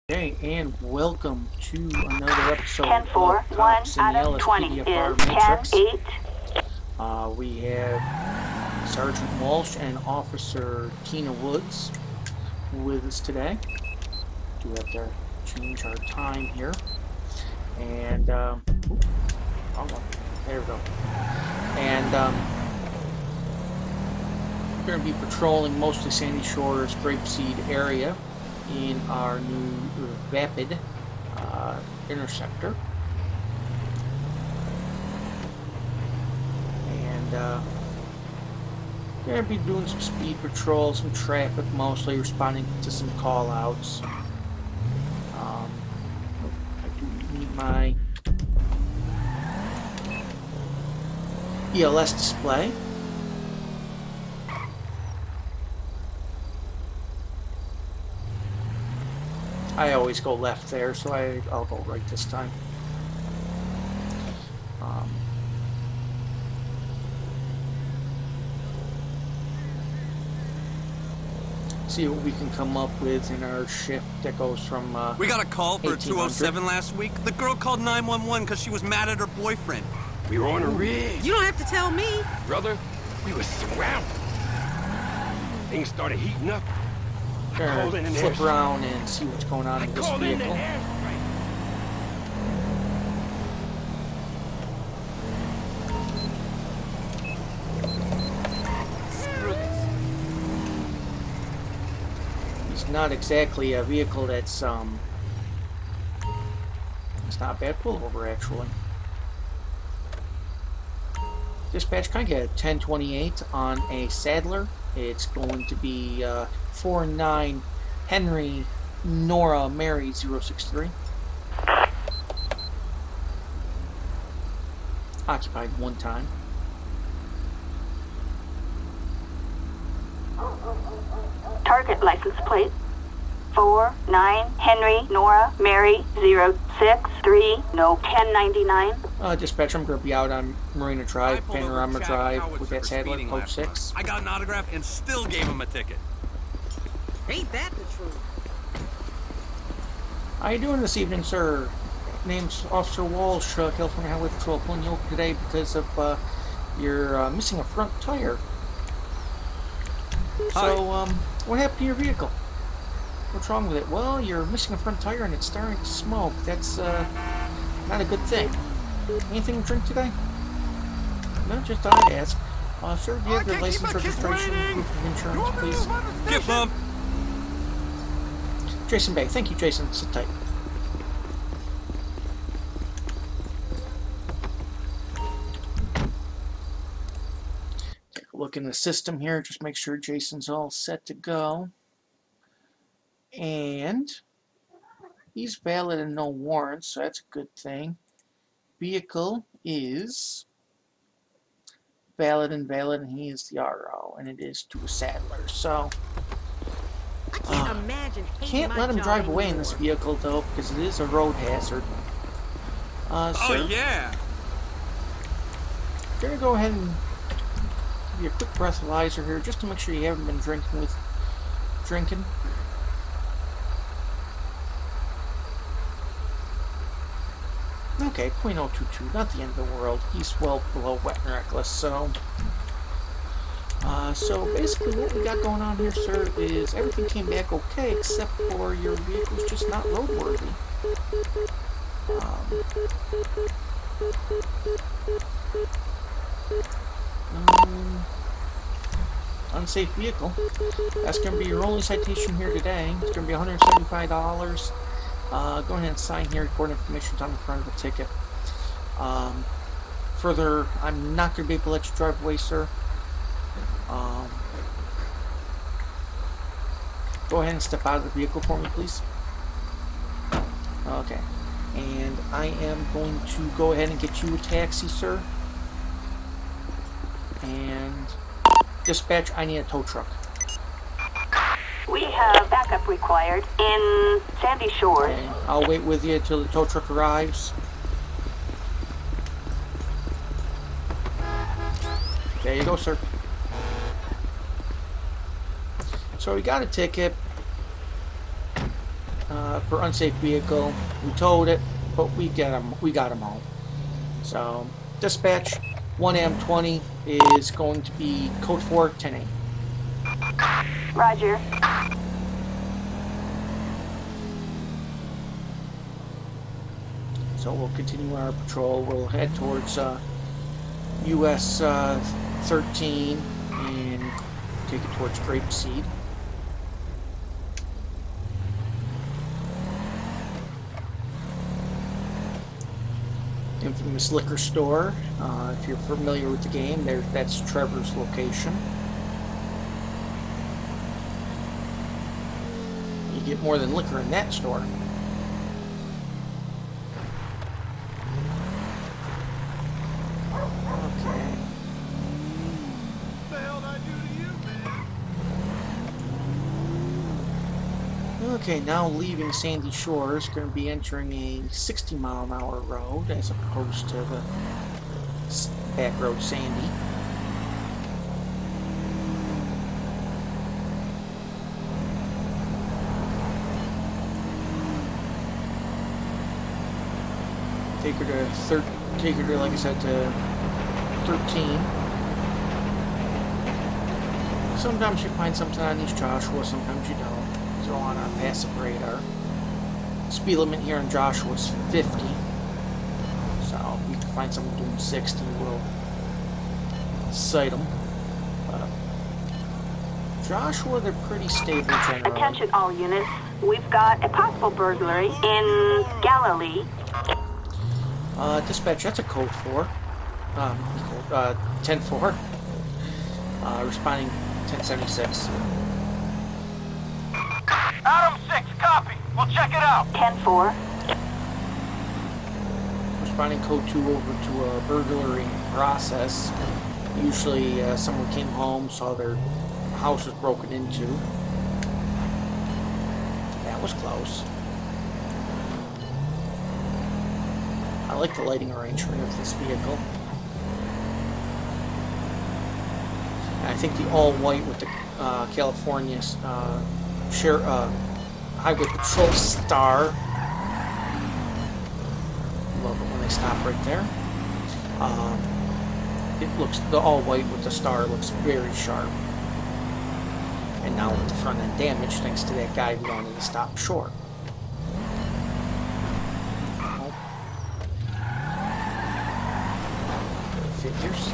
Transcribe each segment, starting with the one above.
Hey, and welcome to another episode 10-4, of 1 Cops in the out of 20 Lspdfr is Matrix. 10-8. We have Sergeant Walsh and Officer Tina Woods with us today. We have to change our time here. And, wrong one. There we go. And, we're going to be patrolling mostly Sandy Shores, Grapeseed area in our new Vapid interceptor. And going to be doing some speed patrols, some traffic, mostly responding to some call outs. I do need my ELS display. I always go left there, so I'll go right this time. See what we can come up with in our shift that goes from we got a call for 1800. 207 last week. The girl called 911 because she was mad at her boyfriend. We were on a ridge. You don't have to tell me. Brother, we were surrounded. Things started heating up. Flip around and see what's going on in this vehicle. It's not exactly a vehicle that's it's not a bad pullover actually. Dispatch, can I get a 1028 on a Saddler? It's going to be 49 Henry Nora Mary 063. Occupied one time. Target license plate 49 Henry Nora Mary 063, no 1099. Dispatch, I'm going to be out on Marina Drive, Panorama Drive with that Saddler, code 6. I got an autograph and still gave him a ticket. Ain't that the truth? How you doing this evening, sir? Name's Officer Walsh, California Highway Patrol, pulling you over today because of you're missing a front tire. Hi. So, what happened to your vehicle? What's wrong with it? Well, you're missing a front tire and it's starting to smoke. That's not a good thing. Anything to drink today? No, just thought I'd ask. Sir, do you have your license, registration, proof of insurance, please? Get bump. Jason Bay. Thank you, Jason. Sit tight. Take a look in the system here. Just make sure Jason's all set to go. And he's valid and no warrants, so that's a good thing. Vehicle is valid, and he is the RO, and it is to a Saddler. So I can't imagine. Can't let him drive away in this vehicle though, because it is a road hazard. Oh sir, yeah. gonna go ahead and give you a quick breathalyzer here, just to make sure you haven't been drinking. Okay, .022, not the end of the world. He's well below wet and reckless, so... so basically what we got going on here, sir, is everything came back okay, except for your vehicle's just not roadworthy. Unsafe vehicle. That's going to be your only citation here today. It's going to be $175. Go ahead and sign here. Record information on the front of the ticket. Further, I'm not going to be able to let you drive away, sir. Go ahead and step out of the vehicle for me, please. Okay. And I am going to go ahead and get you a taxi, sir. And dispatch, I need a tow truck. We have backup required in Sandy Shores. Okay. I'll wait with you until the tow truck arrives. There you go, sir. So we got a ticket. for unsafe vehicle. We towed it, but we got him home. So, dispatch, 1M20 is going to be code 4, 10-8. Roger. So we'll continue our patrol. We'll head towards US 13 and take it towards Grapeseed. Infamous liquor store. If you're familiar with the game, that's Trevor's location. You get more than liquor in that store. Okay. What the hell did I do to you, man? Okay, now leaving Sandy Shores, going to be entering a 60-mile-an-hour road as opposed to the back road Sandy. Take her to like I said, to 13. Sometimes you find something on East Joshua, sometimes you don't. So on our passive radar. Speed limit here in Joshua is 50. So if we can find someone doing 60, we'll sight them. Joshua, they're pretty stable generally. Attention all units. We've got a possible burglary in Galilee. Dispatch, that's a code 4. 10-4. Responding 1076. Adam 6, copy. We'll check it out. 10-4. Responding code 2 over to a burglary process. Usually someone came home, saw their house was broken into. That was close. I like the lighting arrangement of this vehicle. And I think the all-white with the California Highway Patrol star. Love it when they stop right there. It looks, the all-white with the star looks very sharp. And now with the front end damage, thanks to that guy who wanted to stop short. Figures.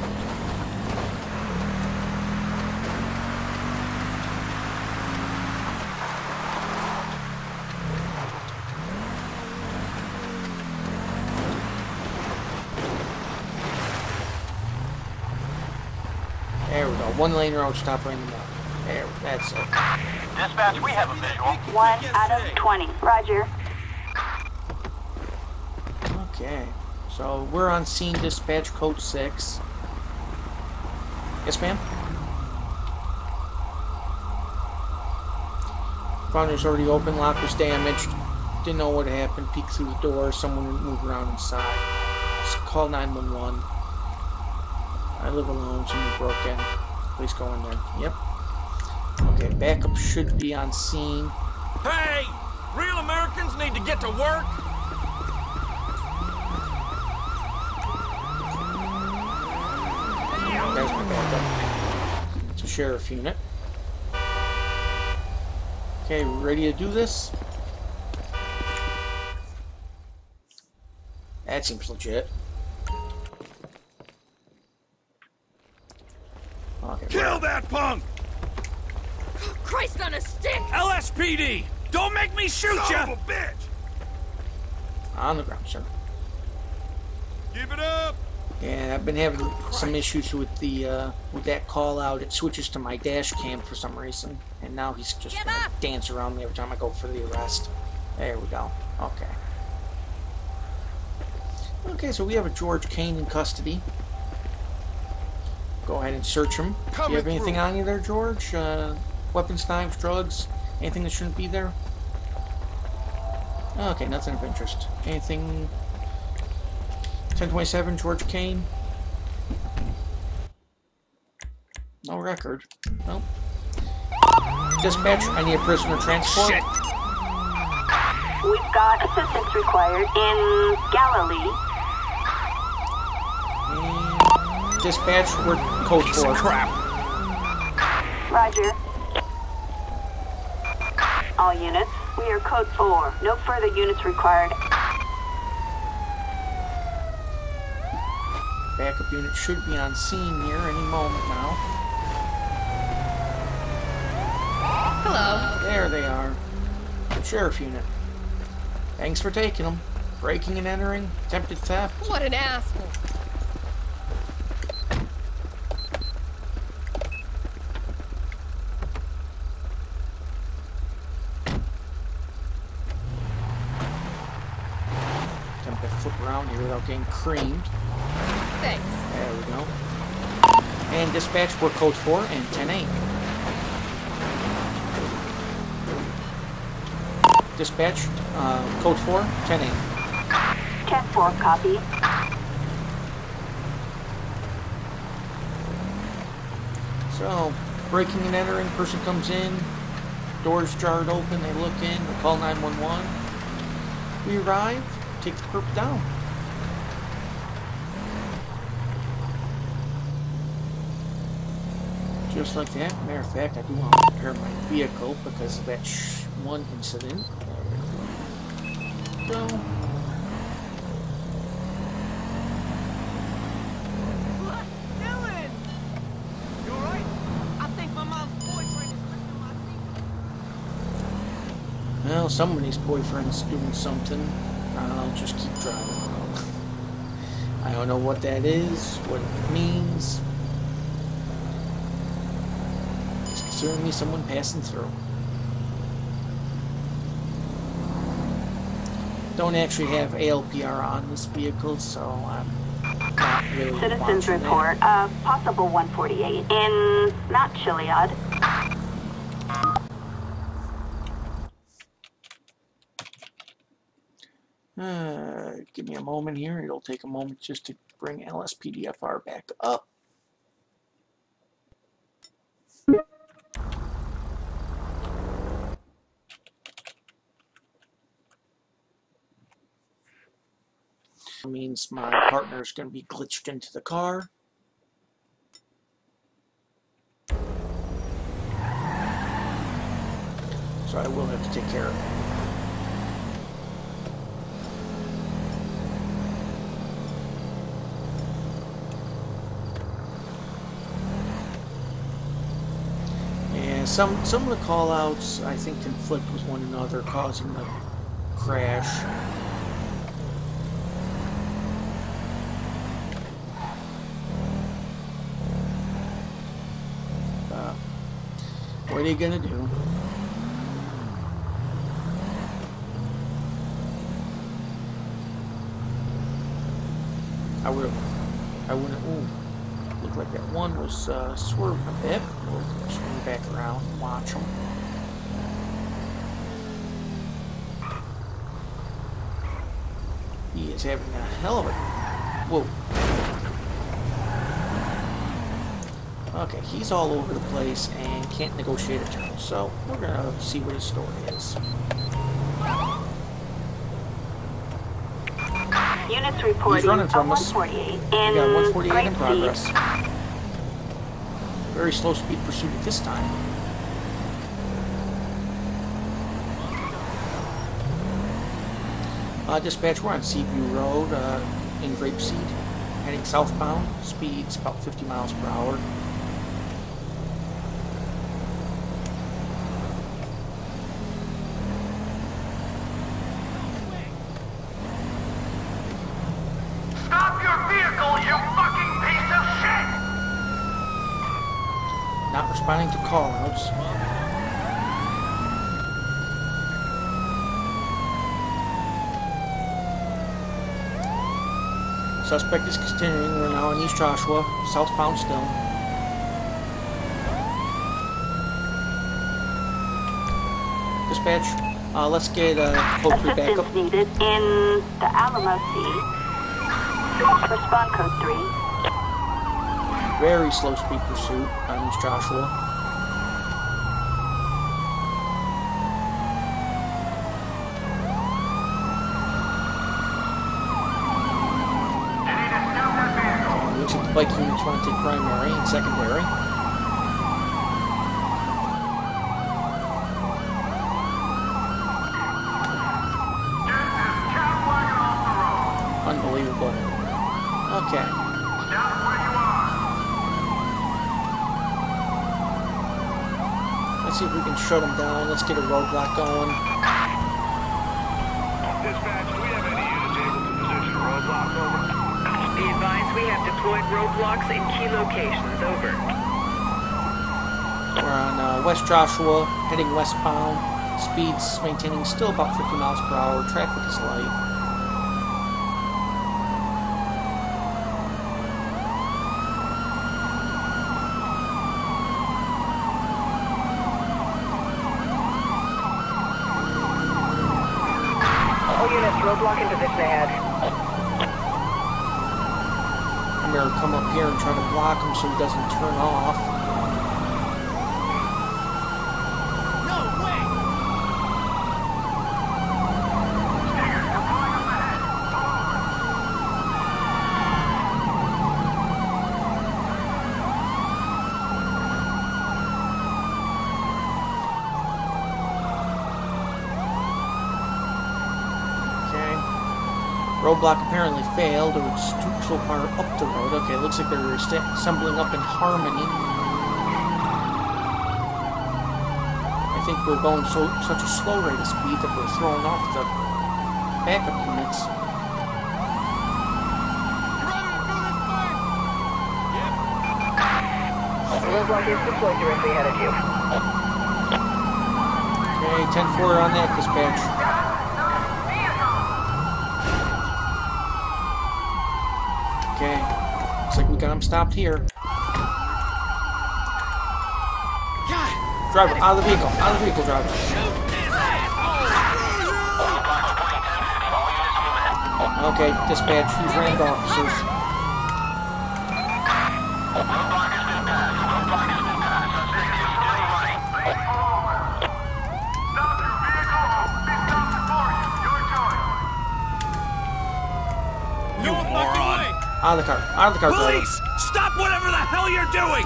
There we go. One lane road, stop right in the middle. There, that's it. Dispatch, we have a visual. 1 out of 20. Roger. Okay. So we're on scene, dispatch code 6. Yes, ma'am? Founder's already open, lock was damaged. Didn't know what happened, peeked through the door, someone moved around inside. Just call 911. I live alone, someone broke in. Please go in there. Yep. Okay, backup should be on scene. Hey! Real Americans need to get to work! There's my backup. It's a sheriff unit. Okay, ready to do this? That seems legit. Okay, Kill that punk! Christ on a stick! LSPD! Don't make me shoot Son ya! of a bitch! on the ground, sir. Give it up! Yeah, I've been having some issues with the with that call out. It switches to my dash cam for some reason, and now he's just gonna dance around me every time I go for the arrest. There we go. Okay. Okay, so we have a George Kane in custody. Go ahead and search him. Do you have anything on you there, George? Weapons, knives, drugs? Anything that shouldn't be there? Okay, nothing of interest. Anything? 1027, George Kane? No record. Nope. Dispatch, I need a prisoner transport. Shit! required in Galilee. And dispatch, we're code 4. Crap. Roger. All units, we are code 4. No further units required. Backup unit should be on scene here any moment now. Hello. There they are. Sheriff unit. Thanks for taking them. Breaking and entering, attempted theft. What an asshole. Attempt to flip around here without getting creamed. Thanks. There we go. And dispatch, we're code 4 and 10-8. Dispatch, code 4, 10-8. 10-4, copy. So, breaking and entering, person comes in, doors jarred open, they look in, they call 911. We arrive, take the perp down. Just like that. Matter of fact, I do want to repair my vehicle because of that one incident. There we go. Dylan! You alright? I think my mom's boyfriend is lifting my feet. Well, somebody's boyfriend's doing something. I'll just keep driving. I don't know what that is, what it means. It's concerning me someone passing through. Don't actually have ALPR on this vehicle, so I'm not really Citizens watching report of possible 148 in not Chiliad. Give me a moment here. It'll take a moment just to bring Lspdfr back up. Means my partner's going to be glitched into the car. So I will have to take care of it. And some of the call-outs I think conflict with one another, causing the crash. What are you gonna do? I wouldn't. Ooh, looked like that one was swerving a bit. We'll swing back around and watch them. He is having a hell of a. Whoa. Okay, he's all over the place and can't negotiate a turn, so we're gonna see what his story is. Units reporting He's running from us. 148 We got 148 in progress. Speed. Very slow speed pursuit at this time. Dispatch, we're on Seaview Road in Grapeseed, heading southbound. Speed's about 50 miles per hour. Stop your vehicle, you fucking piece of shit! Not responding to call-outs. Suspect is continuing. We're now in East Joshua, southbound still. Dispatch, let's get code 3 back up. Assistance needed in the Alamo Sea. Respond code 3. Very slow speed pursuit on East Joshua. bike units want to take primary and secondary. Unbelievable. Okay. Stop where you are. Let's see if we can shut them down. Let's get a roadblock going. Dispatch, do we have any units able to position a roadblock? Over. Be advised we have deployed roadblocks in key locations. Over. We're on West Joshua, heading westbound. Speeds maintaining still about 50 miles per hour. Traffic is light. Roadblock in position ahead. I'm going to come up here and try to block him so he doesn't turn off. No way! Roadblock apparently failed, or it's so far up the road. Okay, it looks like they're assembling up in harmony. I think we're going such a slow rate of speed that we're throwing off the backup units. Roadblock is deployed directly ahead of you. Okay, 10-4 on that dispatch. Okay, looks like we got him stopped here. Driver, out of the vehicle, driver. Okay, dispatch, he's rammed officers. Out of the car, Police! Stop whatever the hell you're doing!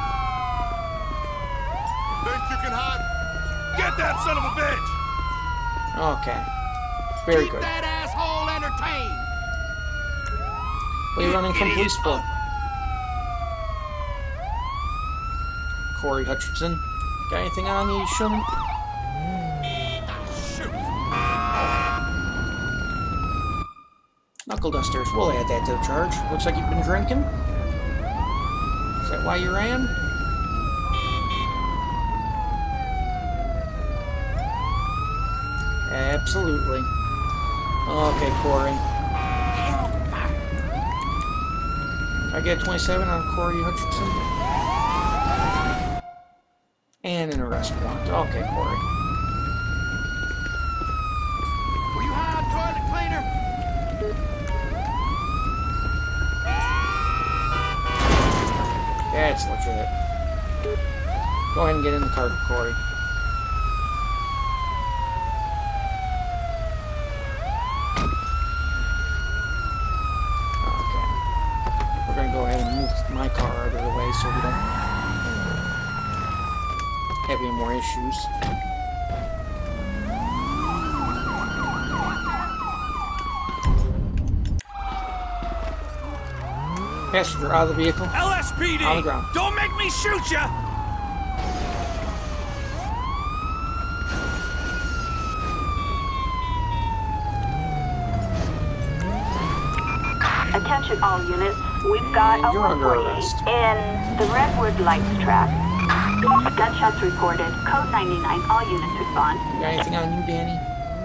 Think you can hide? Get that son of a bitch! Okay. Very Keep good. that asshole entertained! What are you running from police for? Corey Hutchinson. Got anything on you shouldn't? Knuckle dusters. We'll add that to the charge. Looks like you've been drinking. Is that why you ran? Absolutely. Okay, Corey. I get 27 on Corey Hutchinson. And an arrest warrant. Okay, Corey. Were you high on toilet cleaner? That's legit. Go ahead and get in the car, Corey. Okay. We're going to go ahead and move my car out of the way so we don't have any more issues. Passenger out of the vehicle. LSPD! On the ground. Don't make me shoot ya! Attention all units. We've got And a you're under 148 arrest. in the Redwood Lights trap. Gunshots reported. Code 99. All units respond. You got anything on you, Danny?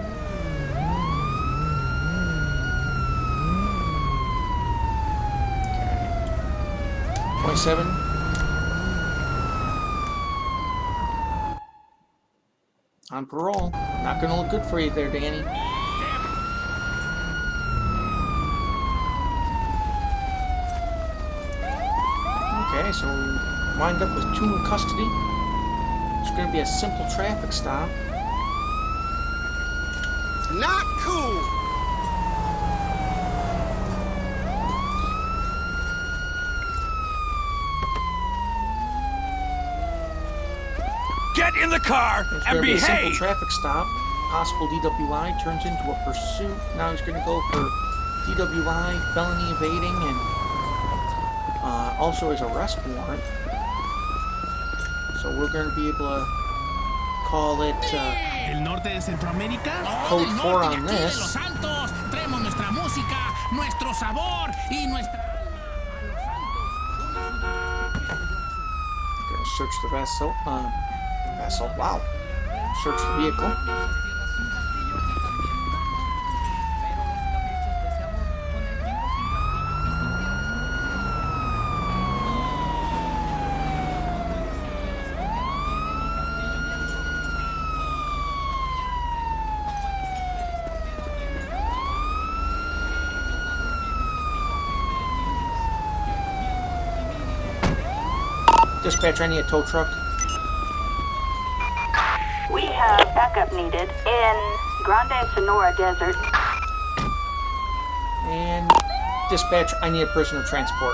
Okay. 27. On parole. Not gonna look good for you there, Danny. Okay, so we wind up with 2 in custody. It's gonna be a simple traffic stop. Not cool! the car It's and going to be a simple behave! traffic stop. Possible DWI turns into a pursuit. Now he's going to go for DWI, felony evading, and also his arrest warrant. So we're going to be able to call it El norte de Centroamérica. code 4 on this. Los Santos, traemos nuestra música, nuestro sabor y nuestra Going to search the vessel. Wow. Search the vehicle. Dispatch, I need a tow truck. We have backup needed in Grande Sonora Desert. And dispatch, I need a prisoner transport.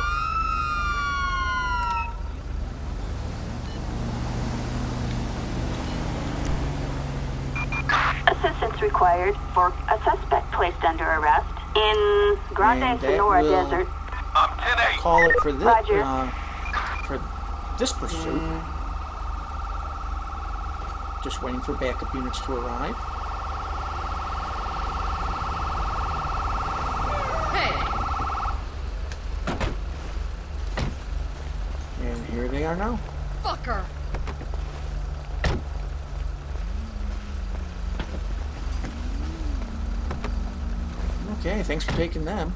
Assistance required for a suspect placed under arrest in Grande Sonora Desert. I'm 10-8. Call it for this. Roger. For this pursuit. Just waiting for backup units to arrive. Hey, And here they are now. fucker. Okay, thanks for taking them.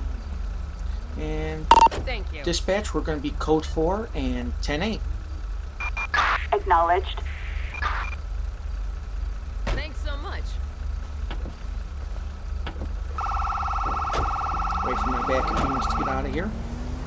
And Thank you. dispatch, we're going to be code 4 and 10-8. Acknowledged. Thanks so much. Wait for my backup units to get out of here.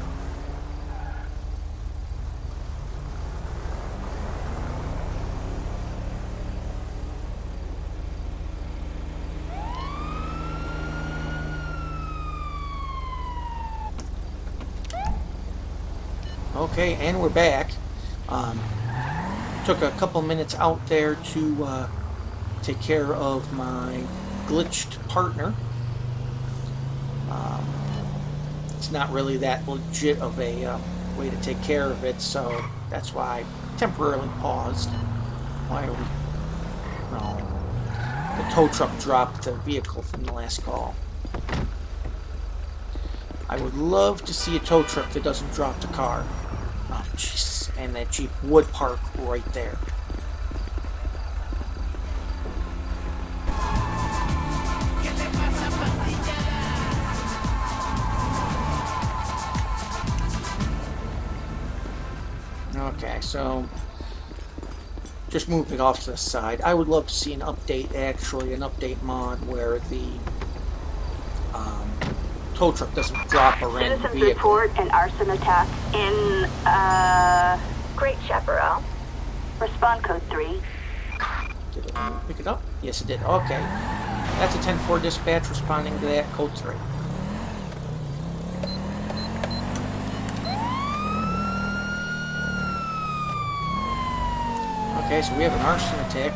Okay, and we're back. Took a couple minutes out there to take care of my glitched partner. It's not really that legit of a way to take care of it, so that's why I temporarily paused. Why are we... No. The tow truck dropped the vehicle from the last call. I would love to see a tow truck that doesn't drop the car. Oh, Jesus. And that Jeep would park right there. Okay, so just moving off to the side. I would love to see an update, actually, an update mod where the tow truck doesn't drop a random Citizens vehicle. report an arson attack in Great Chaparral. Respond code 3. Did it pick it up? Yes, it did. Okay. That's a 10-4 dispatch responding to that, code 3. Okay, so we have an arson attack.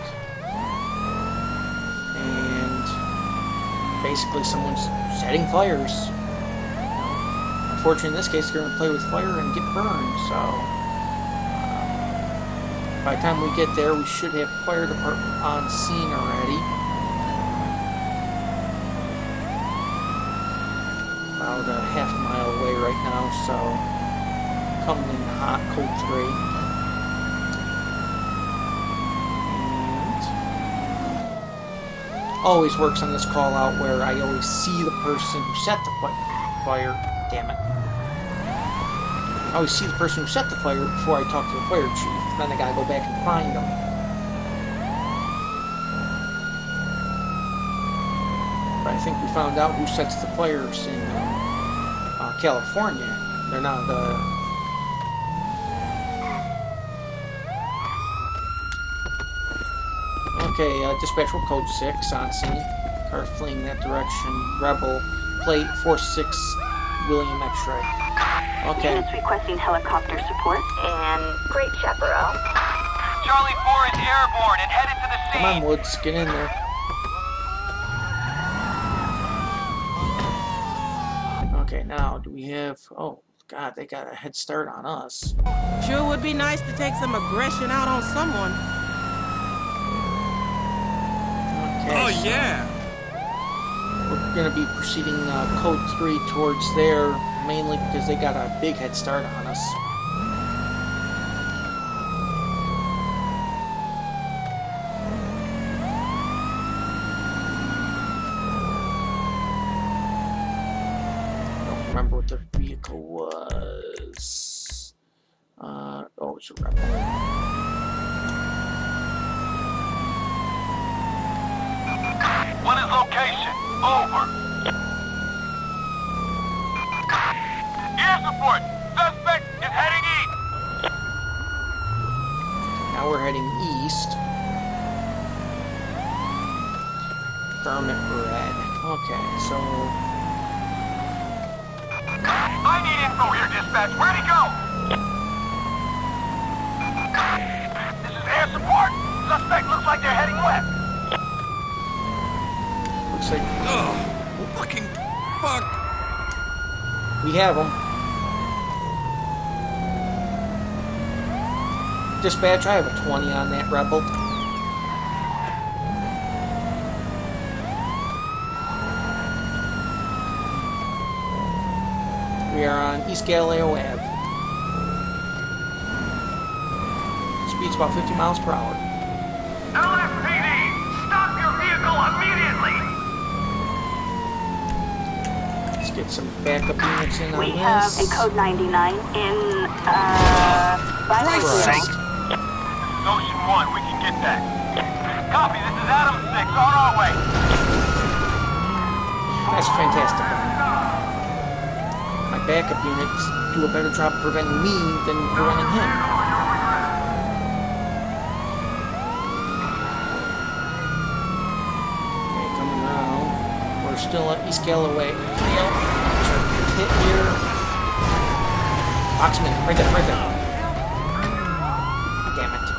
And basically someone's setting fires. Unfortunately, in this case, they're going to play with fire and get burned, so... by the time we get there, we should have fire department on scene already. About a half a mile away right now, so... coming in hot, code 3. Always works on this call out where I always see the person who set the fire. Damn it. I always see the person who set the fire before I talk to the fire chief. Then I gotta go back and find them. But I think we found out who sets the fires in California. They're not Okay, dispatch will code 6 on scene. Car fleeing that direction. Rebel. Plate 46 William X-ray. Okay. Units requesting helicopter support in Great Chaparral. Charlie 4 is airborne and headed to the Come on, scene. Woods, get in there. Okay, now do we have? Oh God, they got a head start on us. Sure would be nice to take some aggression out on someone. Okay, Oh, so yeah. we're gonna be proceeding code 3 towards there, mainly because they got a big head start on us. Don't remember what the vehicle was. Oh, it's a Rebel. What is location? Over. Air support. Suspect is heading east. Now we're heading east. Garment red. Okay, so I need info here, dispatch. Where'd he go? This is air support. Suspect looks like they're heading west. looks like Oh, fucking fuck. we have them. Dispatch, I have a 20 on that Rebel. We are on East Galileo Ave. Speed's about 50 miles per hour. LSPD, stop your vehicle immediately. Let's get some backup units in on We this. have a code 99 in, Christ's Christ. sake. Ocean 1, we can get that. Copy, this is Adam 6, on our way. That's fantastic. My backup units do a better job preventing me than preventing him. Okay, coming around. We're still at East Galloway. Hit here. Boxman, right there, right there. Damn it.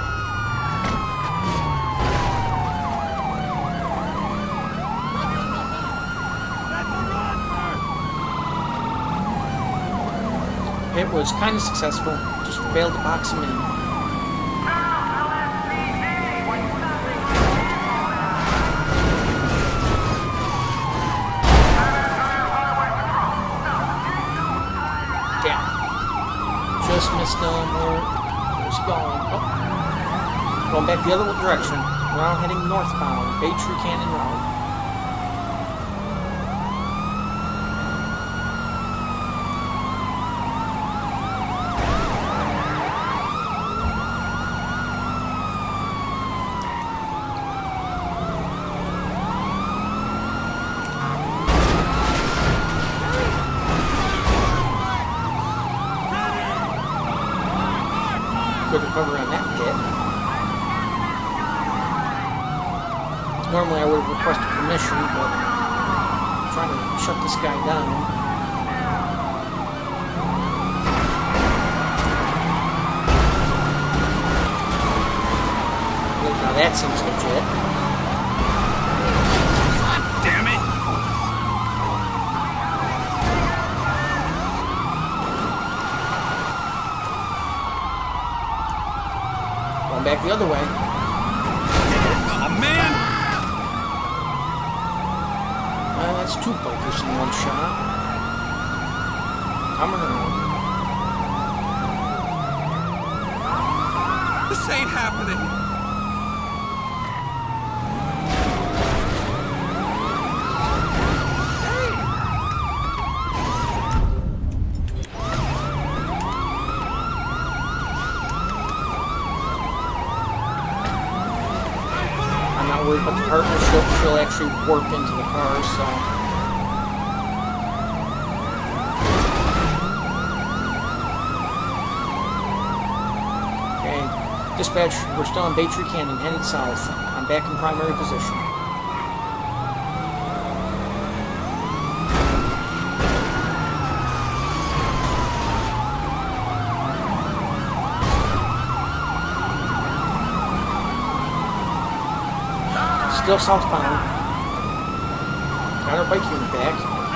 It was kind of successful, just failed to box him in. Damn. Just missed him. Where's he going? Oh. Going back the other direction. Now heading northbound. Bay Tree Canyon Road. Good recovery on that hit. Normally I would have requested permission, but I'm trying to shut this guy down. Now that seems legit. Damn it. Going back the other way. Oh, man. That's two bikers in one shot. Coming around. This ain't happening. I'm not worried about the partner. She'll actually warp into the car, so. Okay, dispatch, we're still on Bay Tree Canyon, headed south. I'm back in primary position. Still southbound. Got our bike unit back.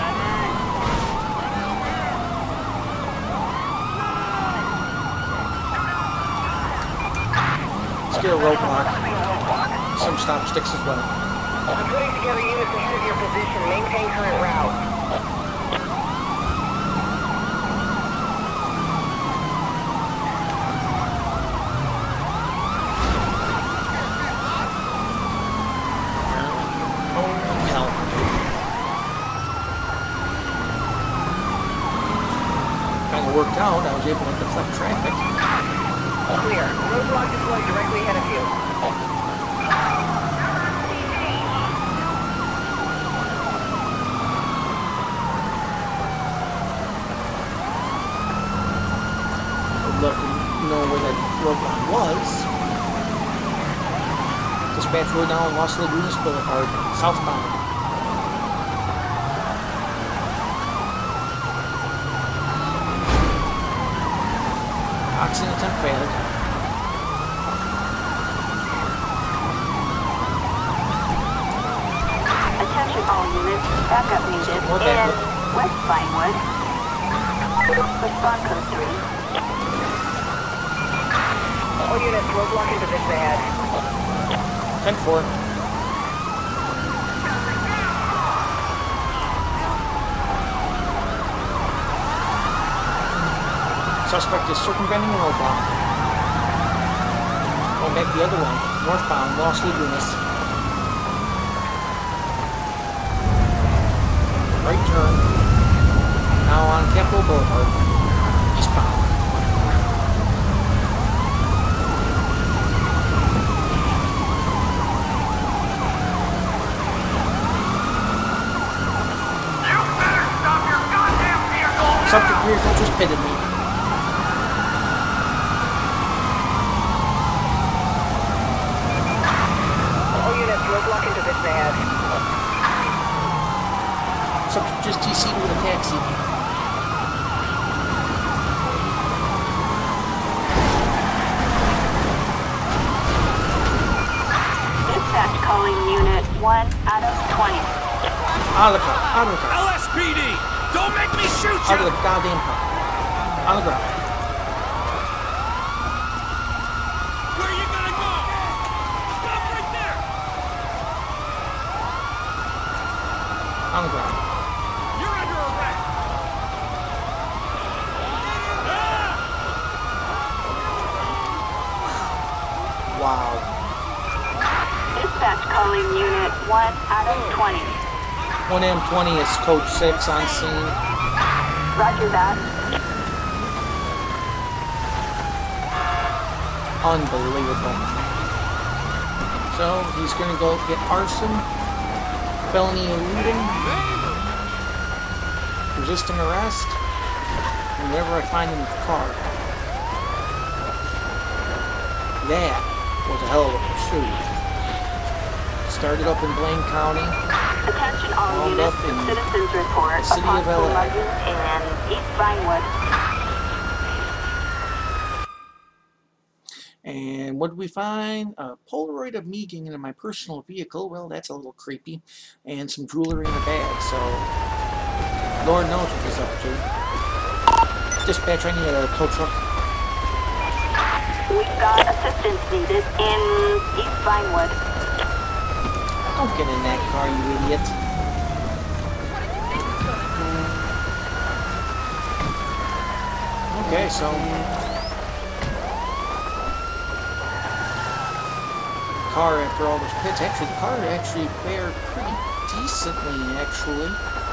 Let's get a roadblock. Some stop sticks as well. I'm putting together units ahead of your position. Maintain current route. Worked out, I was able to deflect traffic. Clear. Roadblock deployed directly ahead of you. Would love to know where that roadblock was. Dispatch, we're now on Los Lagunas Boulevard, southbound. Oxygen attempt failed. Attention all units, backup needed in West Vinewood. Respond code 3. All units, roadblock in position ahead. 10-4. Suspect is circumventing the roadblock. Going back the other way, northbound, Los Lagunas. Right turn. Now on Capitol Boulevard, eastbound. You better stop your goddamn vehicle! Subject vehicle just pitted me. Roadblock in position ahead. Subject just TC'd with a taxi. Dispatch calling unit 1 out of 20. Out of the car, out of the car. LSPD! Don't make me shoot Out of you! the goddamn car. On the ground. Where are you gonna go? Stop right there! On the ground. You're under arrest! Wow. Dispatch calling unit 1 out of 20. 1M20 is code 6 on scene. Roger that. Unbelievable. So he's gonna go get arson, felony eluding, resisting arrest, and whatever I find in the car. That was a hell of a pursuit. Started up in Blaine County, Attention all wound units. up in Citizens report the city upon of LA. Luggins in East Vinewood. And what did we find? A Polaroid of me getting into my personal vehicle. Well, that's a little creepy. And some jewelry in a bag, so Lord knows what he's up to. Dispatch, I need a tow truck. We've got assistance needed in East Vinewood. Don't get in that car, you idiot. Okay, so car after all those pits. Actually, the car actually fared pretty decently, actually.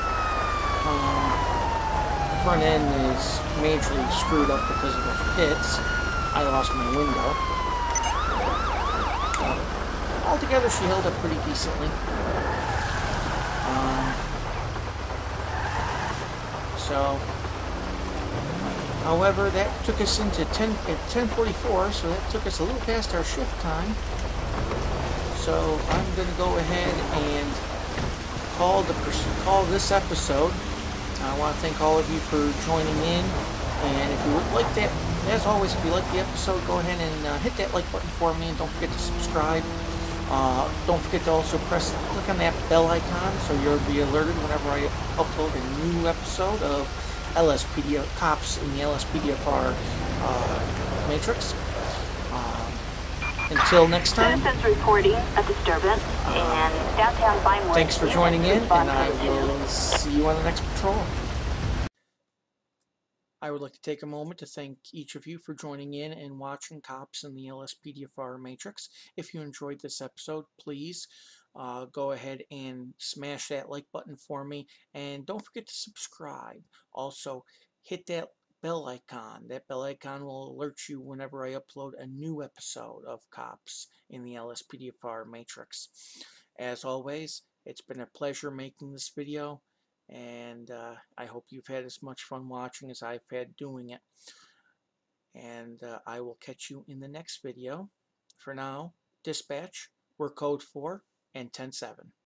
Front end is majorly screwed up because of those pits. I lost my window. Altogether, she held up pretty decently. However, that took us into 10:44, so that took us a little past our shift time. So I'm going to go ahead and call this episode. I want to thank all of you for joining in, and if you would like that, as always, if you like the episode, go ahead and hit that like button for me, and don't forget to subscribe. Don't forget to also click on that bell icon so you'll be alerted whenever I upload a new episode of LSPD Cops in the Lspdfr Matrix. Until next time, Citizens reporting a disturbance in downtown Vinewood. thanks for joining in, and I will see you on the next patrol. I would like to take a moment to thank each of you for joining in and watching Cops in the Lspdfr Matrix. If you enjoyed this episode, please go ahead and smash that like button for me, and don't forget to subscribe. Also, hit that bell icon. That bell icon will alert you whenever I upload a new episode of Cops in the Lspdfr Matrix. As always, it's been a pleasure making this video, and I hope you've had as much fun watching as I've had doing it. And I will catch you in the next video. For now, dispatch, we're code 4 and 10-7.